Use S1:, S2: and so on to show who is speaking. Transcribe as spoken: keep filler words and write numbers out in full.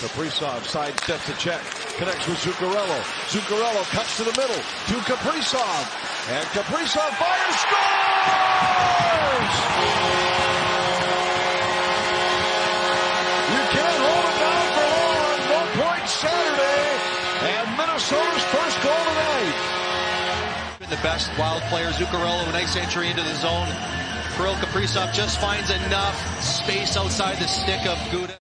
S1: Kaprizov sidesteps the check, connects with Zuccarello. Zuccarello cuts to the middle to Kaprizov, and Kaprizov fires, scores! You can't hold it down for long. No point Saturday, and Minnesota's first goal tonight.
S2: The best Wild player, Zuccarello, a nice entry into the zone. Kirill Kaprizov just finds enough space outside the stick of Guda.